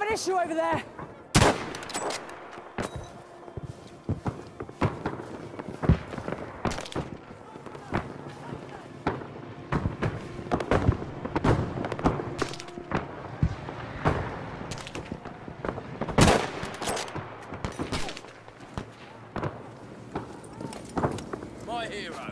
an issue over there. My hero.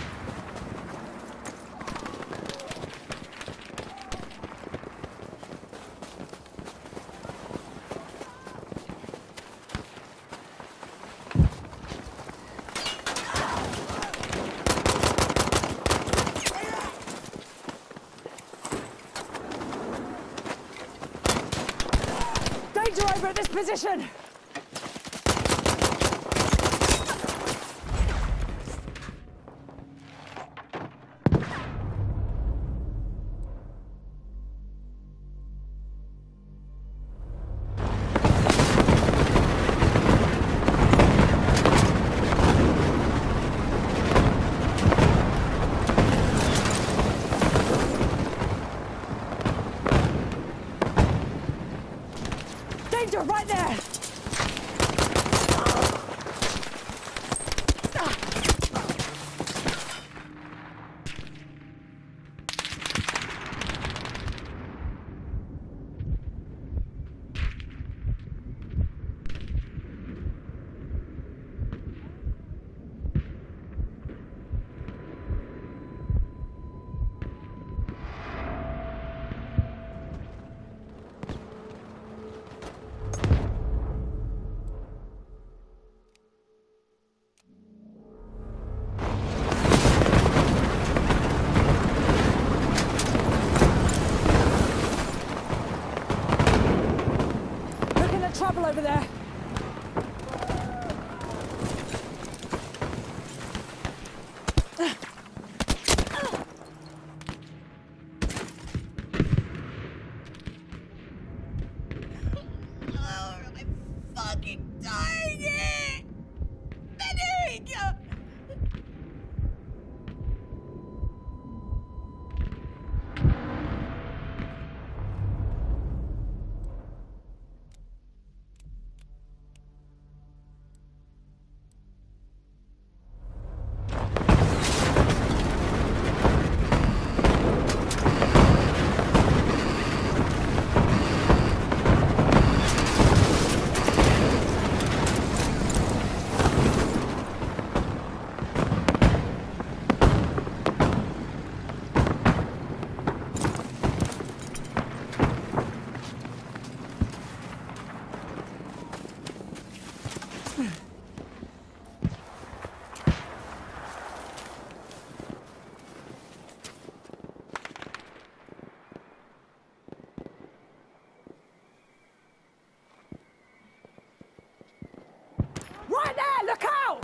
Danger over at this position! Danger right there! Trouble over there. Oh, I'm fucking dying here! Medic! Right there, look out!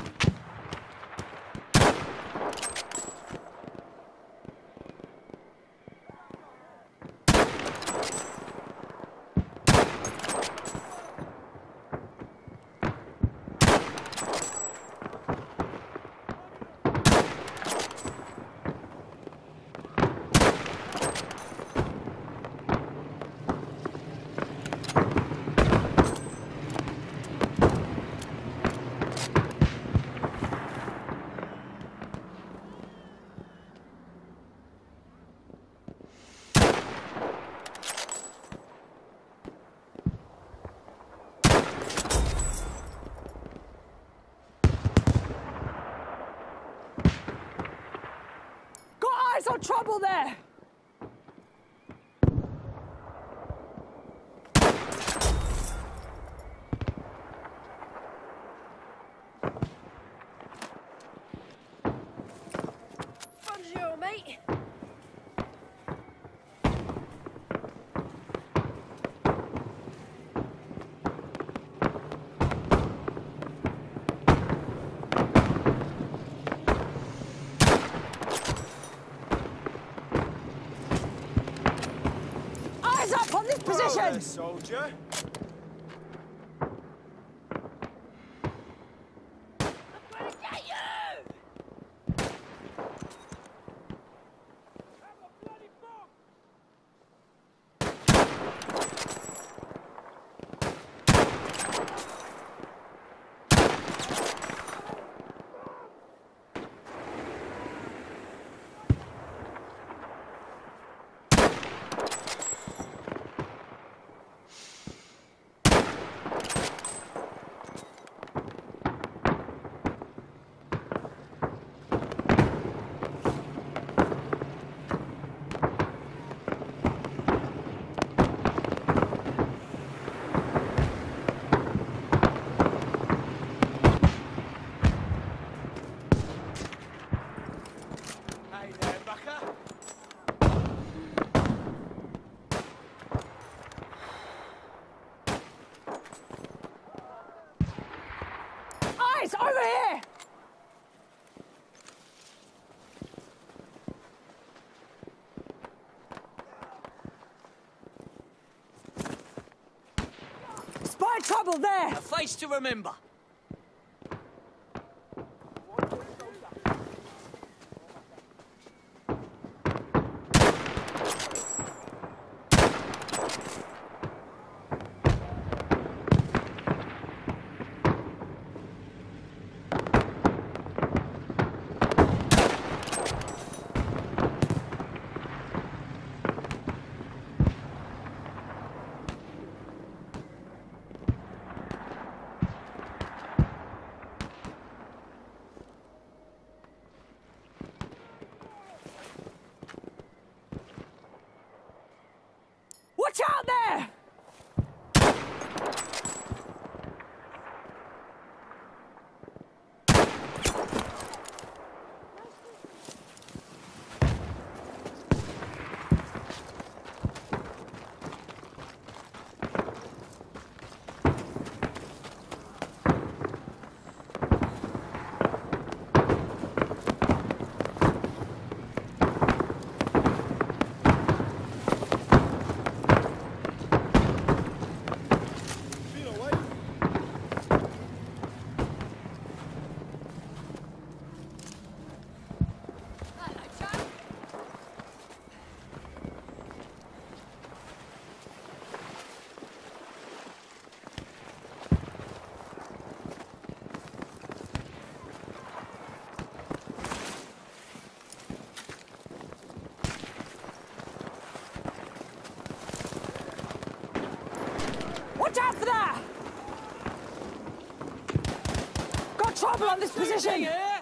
Eyes on trouble there! Bonjour, mate. Eyes up on this position! Soldier. over here! Spy trouble there! A face to remember. Watch out there! Watch out for that! Got trouble on this position! Yeah?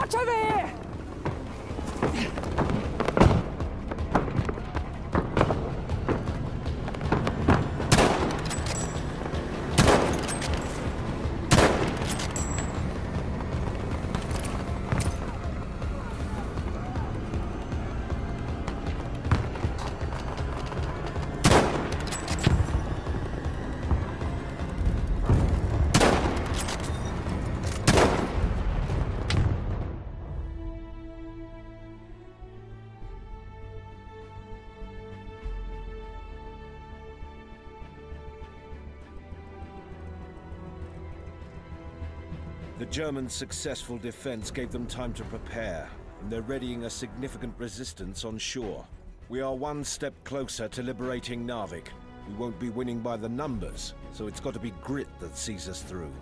Watch over here! The Germans' successful defense gave them time to prepare, and they're readying a significant resistance on shore. We are one step closer to liberating Narvik. We won't be winning by the numbers, so it's got to be grit that sees us through.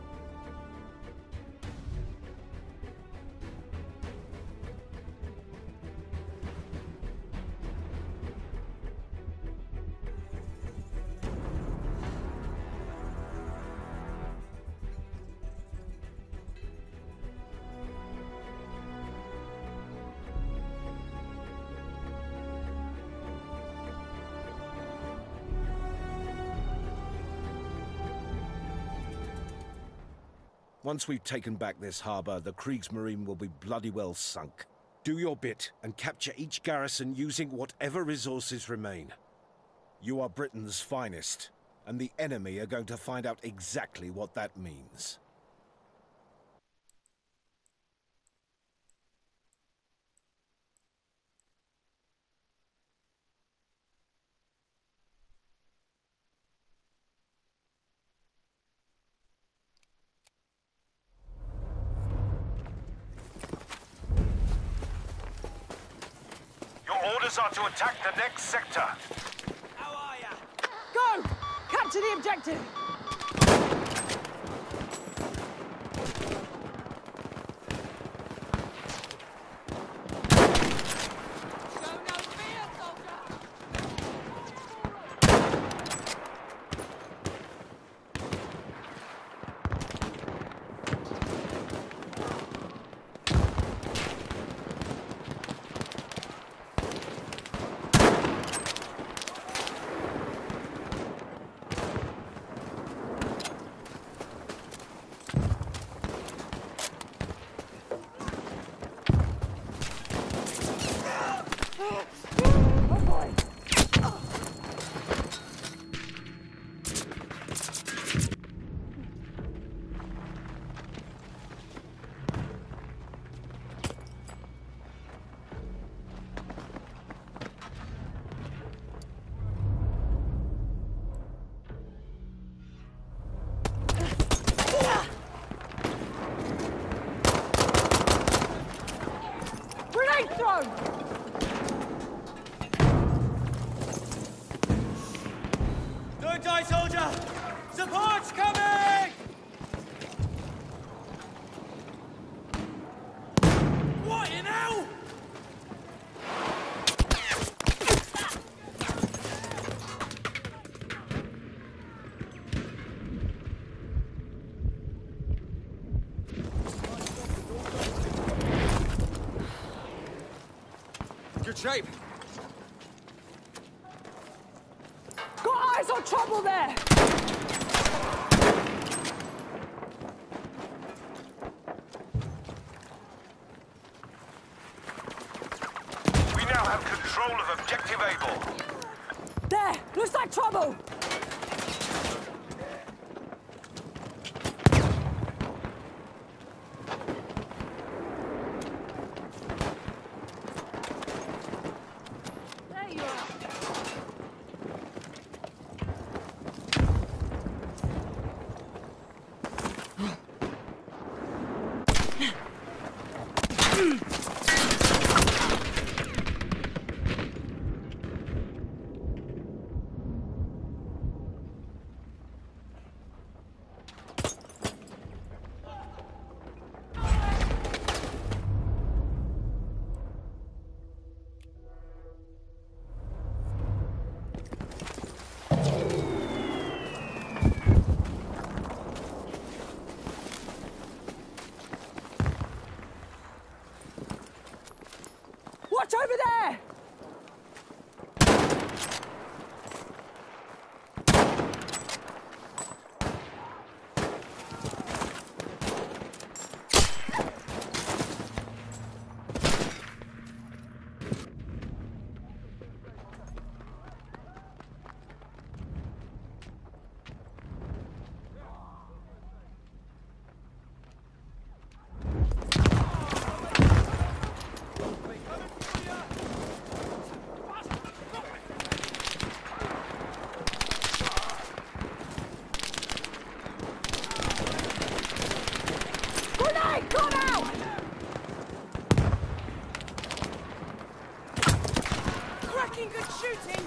Once we've taken back this harbor, the Kriegsmarine will be bloody well sunk. Do your bit and capture each garrison using whatever resources remain. You are Britain's finest, and the enemy are going to find out exactly what that means. Orders are to attack the next sector. How are ya? Go! Capture the objective! Show no fear, soldier! Oh boy! Grenade thrown! Don't die, soldier! Support's coming! What in hell? Good shape. Got eyes on trouble there! We now have control of Objective Able. There! Looks like trouble! There you are. over there! Grenade! Got out! Cracking good shooting!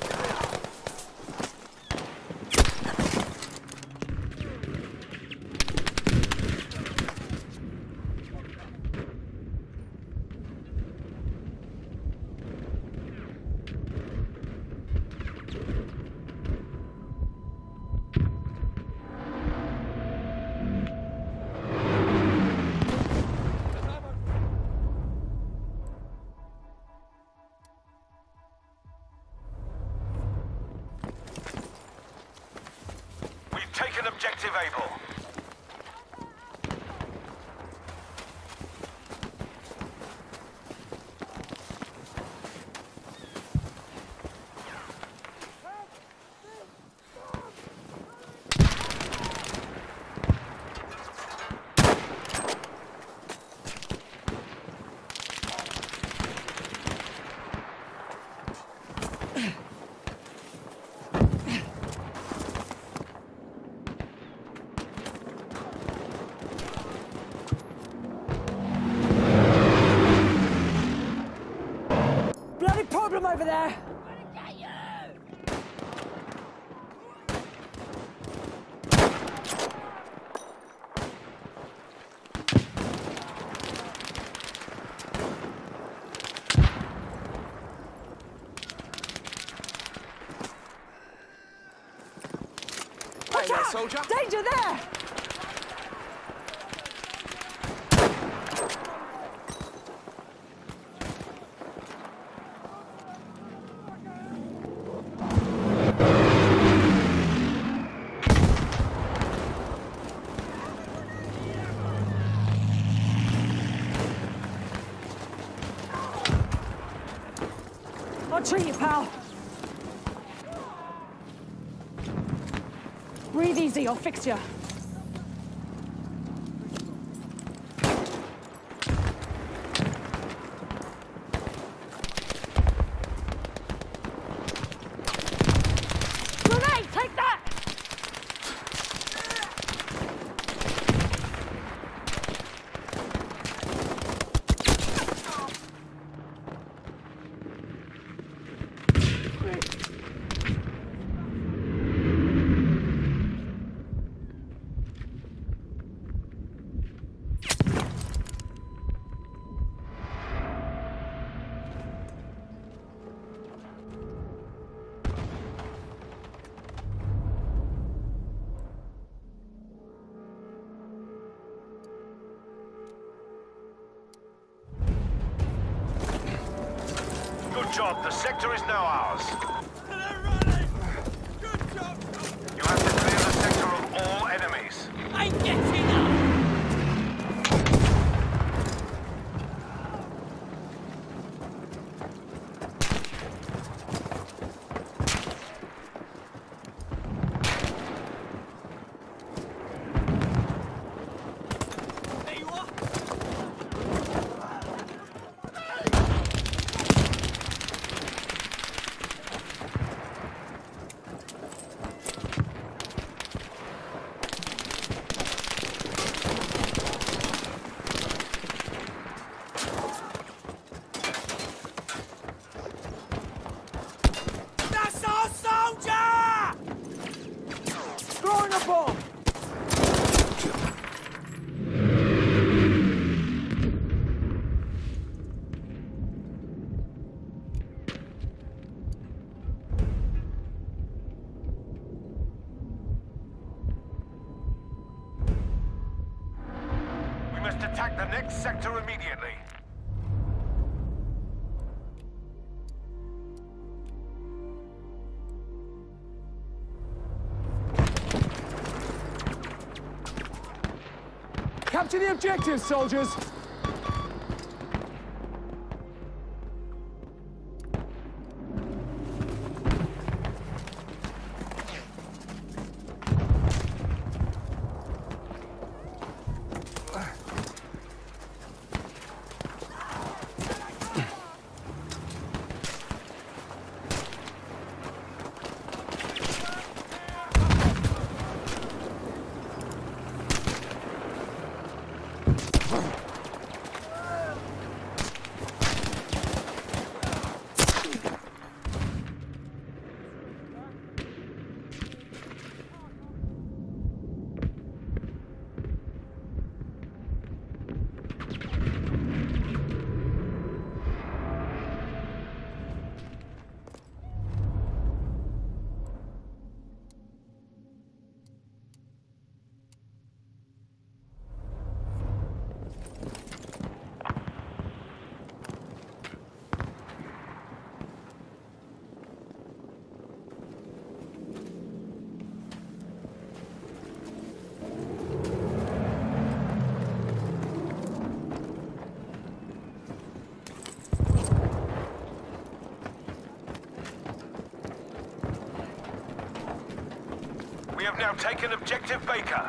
Taken objective Able. Bloody problem over there! Watch there, out! soldier. Danger there! I'll treat you, pal. Breathe easy, I'll fix you. Grenade, take that! Good job. The sector is now ours. They're running! Good job! You have to clear the sector of all enemies. I'm getting up! There you are! That's our soldier! Throwing a bomb! We must attack the next sector immediately. Capture the objective, soldiers! We have now taken Objective Baker.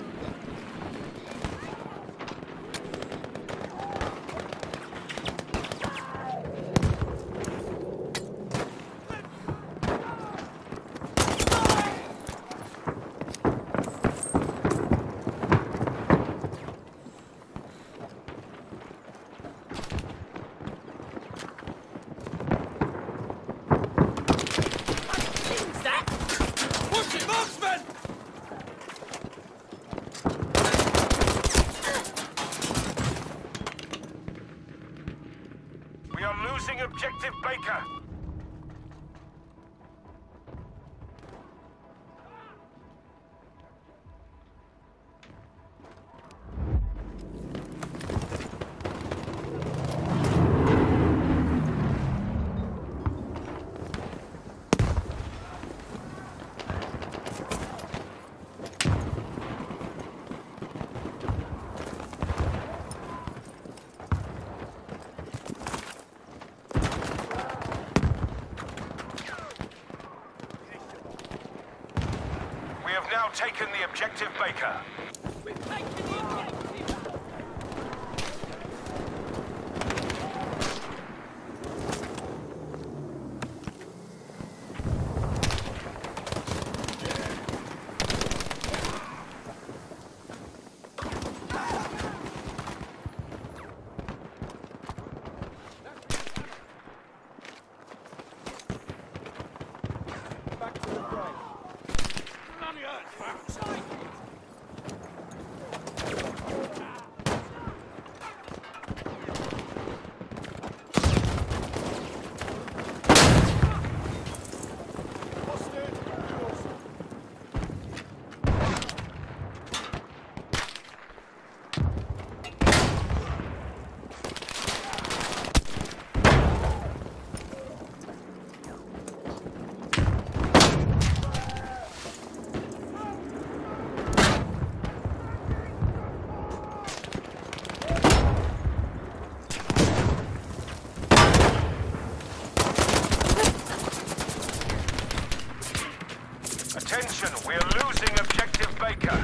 We are losing Objective Baker. We have now taken the Objective Baker. We've taken the objective! Bloody hurts, man. Attention, we are losing Objective Baker.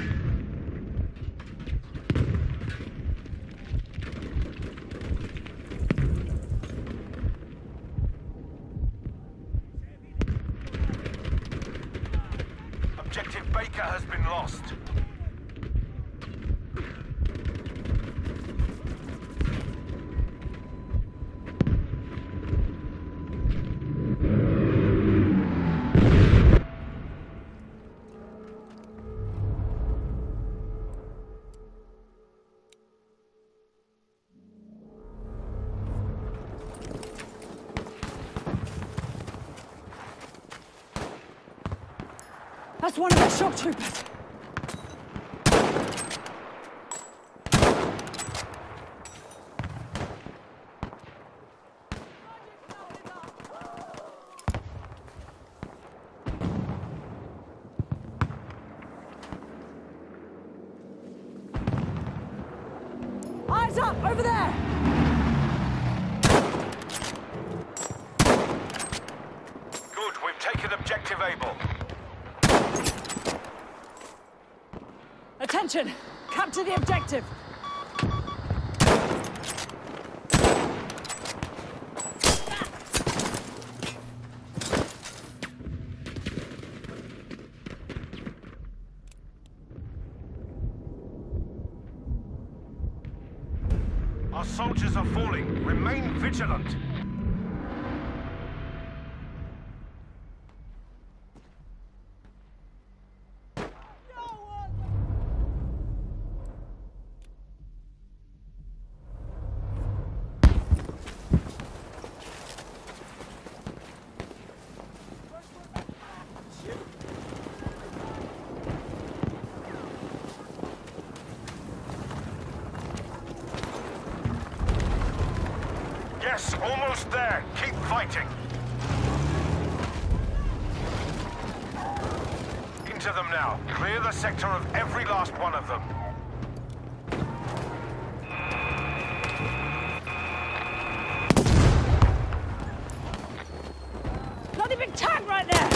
Objective Baker has been lost. That's one of the shock troopers. Heads up, over there! Good, we've taken objective Able. Attention! Capture the objective! Our soldiers are falling. Remain vigilant. Yes, almost there. Keep fighting. Into them now. Clear the sector of every last one of them. Bloody big tank right there!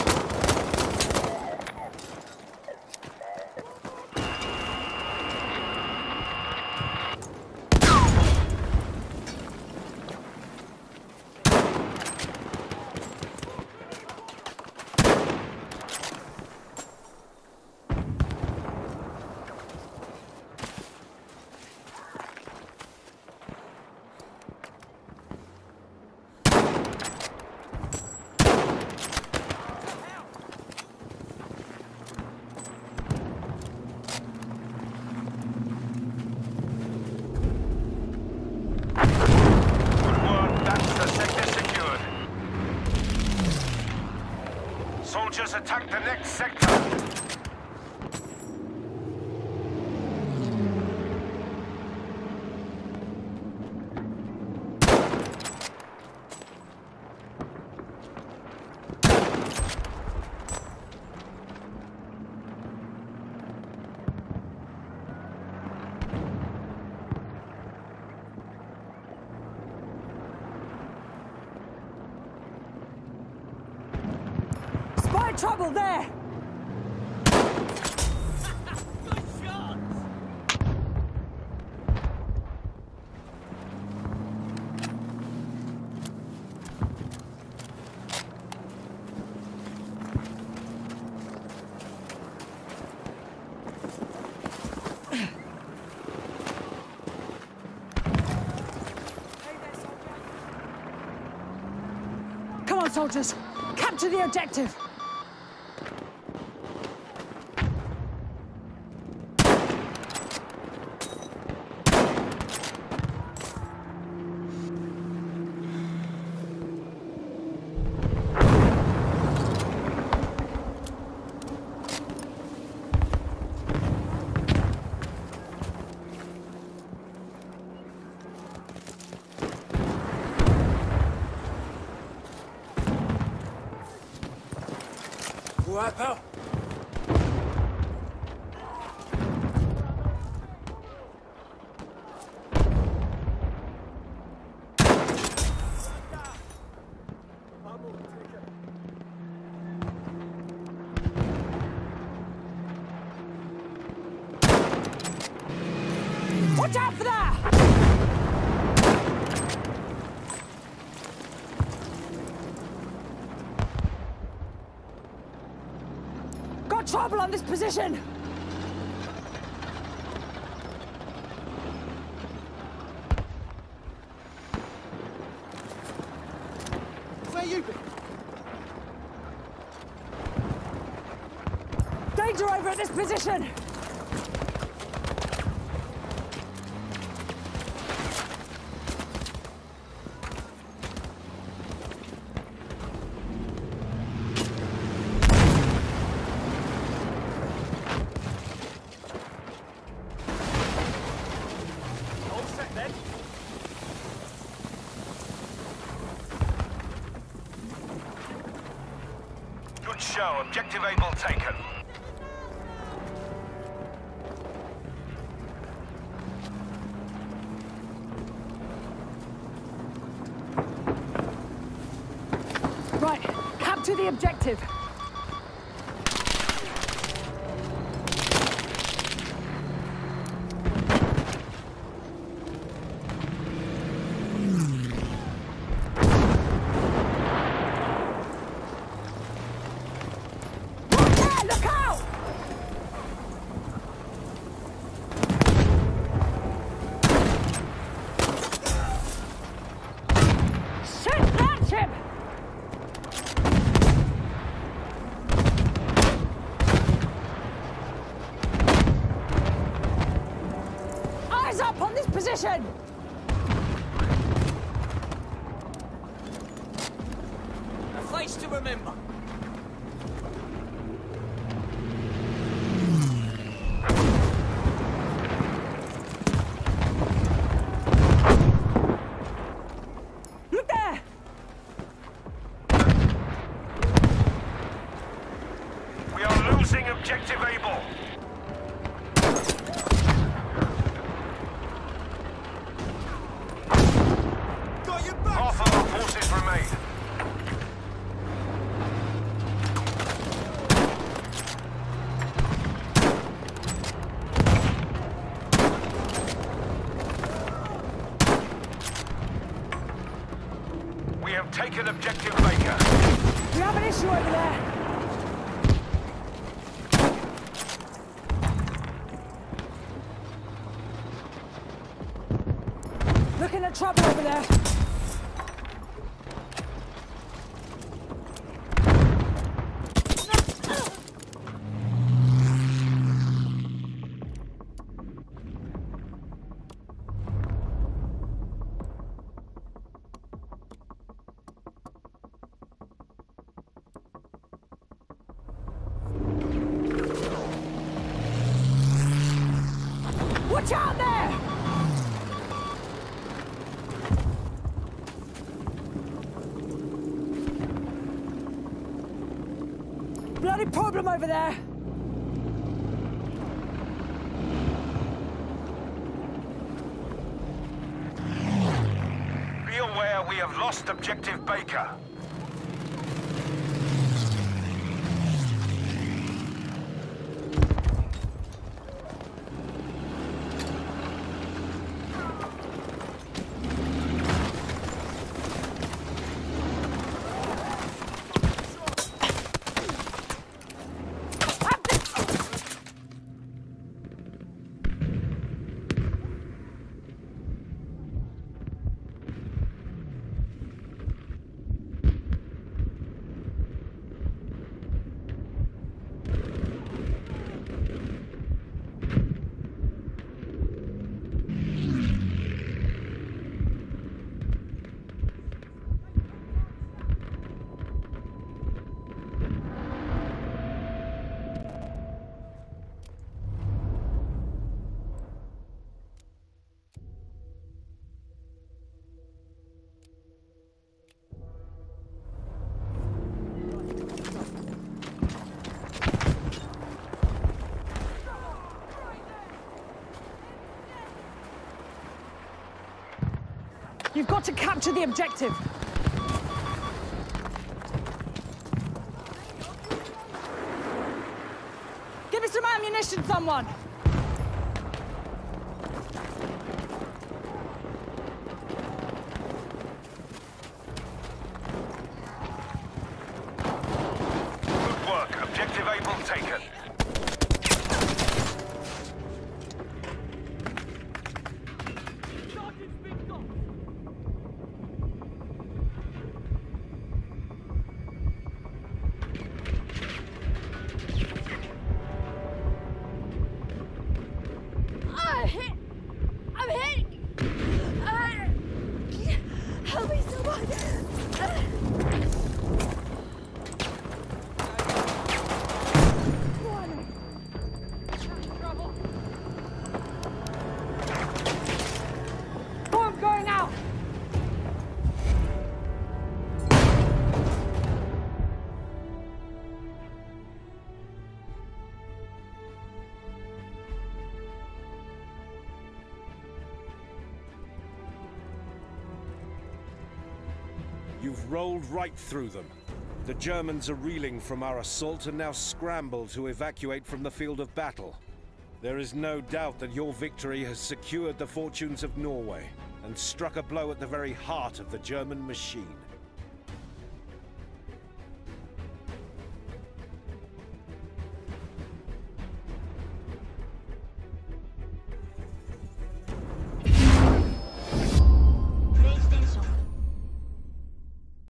Soldiers attack the next sector. Spy trouble there! Good shot! Come on, soldiers! Capture the objective! All right, pal? Watch out for that! Got trouble on this position! Where you been? Danger over at this position! All set then? Good show. Objective Able taken. capture the objective. Look out! Shit, that's him! Eyes up on this position! A face to remember. Look there! We are losing objective Able. Got your back! Half of our forces remain. We have taken objective Baker. We have an issue over there. Looking at trouble over there. Watch out there! Bloody problem over there! Be aware we have lost objective Baker. You've got to capture the objective. Give me some ammunition, someone! Good work. Objective Able taken. I'm hit! Help me, someone! Bomb going out! You've rolled right through them. The Germans are reeling from our assault and now scramble to evacuate from the field of battle. There is no doubt that your victory has secured the fortunes of Norway and struck a blow at the very heart of the German machine.